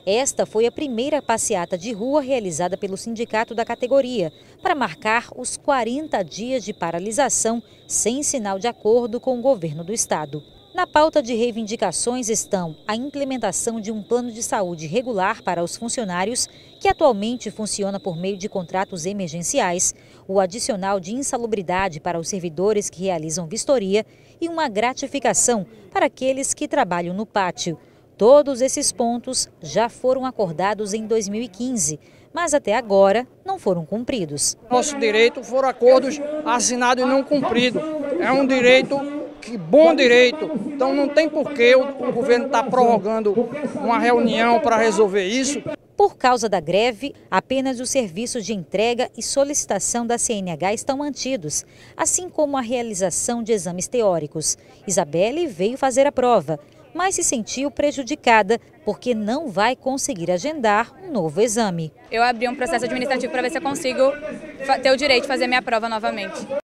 Esta foi a primeira passeata de rua realizada pelo sindicato da categoria, para marcar os 40 dias de paralisação sem sinal de acordo com o governo do estado. Na pauta de reivindicações estão a implementação de um plano de saúde regular para os funcionários, que atualmente funciona por meio de contratos emergenciais, o adicional de insalubridade para os servidores que realizam vistoria e uma gratificação para aqueles que trabalham no pátio. Todos esses pontos já foram acordados em 2015, mas até agora não foram cumpridos. Nosso direito foram acordos assinados e não cumpridos. É um direito, bom direito. Então não tem porquê o governo estar prorrogando uma reunião para resolver isso. Por causa da greve, apenas os serviços de entrega e solicitação da CNH estão mantidos, assim como a realização de exames teóricos. Isabelle veio fazer a prova, mas se sentiu prejudicada porque não vai conseguir agendar um novo exame. Eu abri um processo administrativo para ver se eu consigo ter o direito de fazer minha prova novamente.